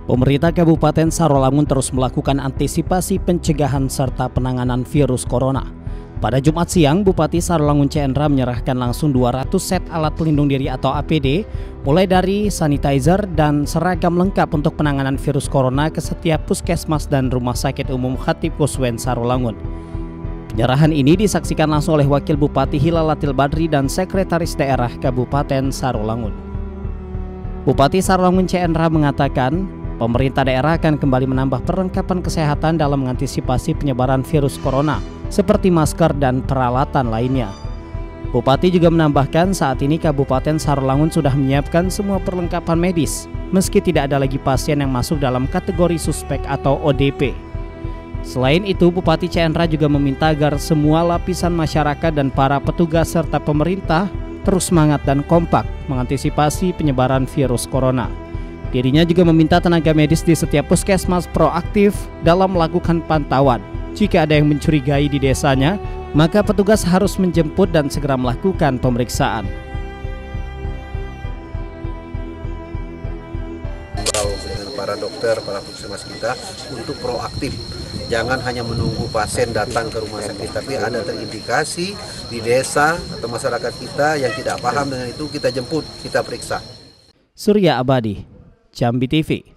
Pemerintah Kabupaten Sarolangun terus melakukan antisipasi pencegahan serta penanganan virus corona. Pada Jumat siang, Bupati Sarolangun C. Endra menyerahkan langsung 200 set alat pelindung diri atau APD, mulai dari sanitizer dan seragam lengkap untuk penanganan virus corona ke setiap puskesmas dan rumah sakit umum Khatib Kuswen Sarolangun. Penyerahan ini disaksikan langsung oleh Wakil Bupati Hilalatil Badri dan Sekretaris Daerah Kabupaten Sarolangun. Bupati Sarolangun C. Endra mengatakan, pemerintah daerah akan kembali menambah perlengkapan kesehatan dalam mengantisipasi penyebaran virus corona, seperti masker dan peralatan lainnya. Bupati juga menambahkan saat ini Kabupaten Sarolangun sudah menyiapkan semua perlengkapan medis, meski tidak ada lagi pasien yang masuk dalam kategori suspek atau ODP. Selain itu, Bupati C. Endra juga meminta agar semua lapisan masyarakat dan para petugas serta pemerintah terus semangat dan kompak mengantisipasi penyebaran virus corona. Dirinya juga meminta tenaga medis di setiap puskesmas proaktif dalam melakukan pantauan. Jika ada yang mencurigai di desanya, maka petugas harus menjemput dan segera melakukan pemeriksaan. Dengan para dokter, para puskesmas kita untuk proaktif. Jangan hanya menunggu pasien datang ke rumah sakit, tapi ada terindikasi di desa atau masyarakat kita yang tidak paham dengan itu, kita jemput, kita periksa. Surya Abadi, Jambi TV.